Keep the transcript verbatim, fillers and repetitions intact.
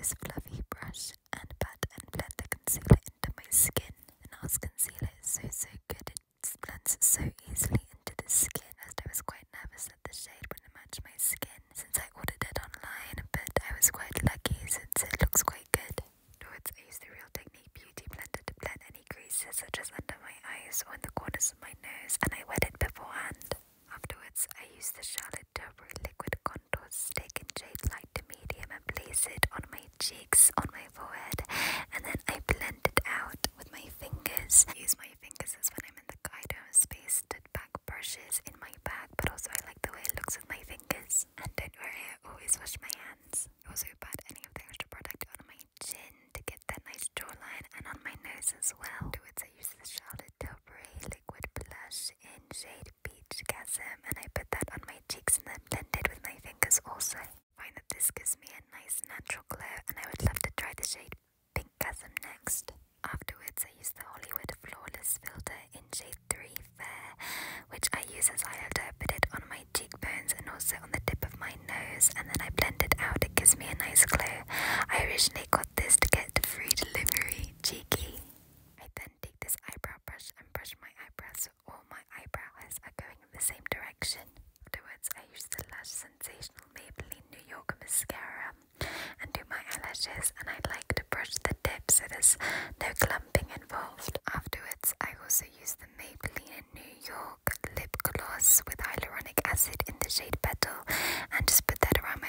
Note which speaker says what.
Speaker 1: this fluffy brush and pat and blend the concealer into my skin. And NARS concealer is so so good, it blends so easily into the skin. As I was quite nervous that the shade wouldn't match my skin since I ordered it online, but I was quite lucky since it looks quite good. Afterwards, I used the Real Technique Beauty Blender to blend any creases such as under my eyes or in the corners of my nose, and I wet it beforehand. Afterwards, I used the Charlotte Tilbury Liquid Contour Stick in shade light to medium and place it on my cheeks, on my forehead, and then I blend it out with my fingers. I use my fingers as when I'm in the car. I don't have space to pack brushes in my bag, but also I like the way it looks with my fingers. And don't worry, I always wash my hands. I also pat any of the extra product on my chin to get that nice jawline and on my nose as well. Afterwards, I use the Charlotte Tilbury Liquid Blush in shade Peach Gasm, and I put that on my cheeks and then blend it with my fingers also. I find that this gives me a nice natural glow, and I would love to try the shade Pink Gasm next. Afterwards, I use the Hollywood Flawless Filter in shade three Fair, which I use as highlighter. I put it on my cheekbones and also on the tip of my nose, and then I blend it out. It gives me a nice glow. I originally got this to get free delivery. Cheeky. I then take this eyebrow brush and brush my eyebrows so all my eyebrow hairs are going in the same direction. Afterwards, I use the Lash Sensational Maybelline New York Mascara and do my eyelashes, and I like to brush the tip so there's no clumping involved. Afterwards, I also use the Maybelline New York Lip Gloss with hyaluronic acid in the shade Petal and just put that around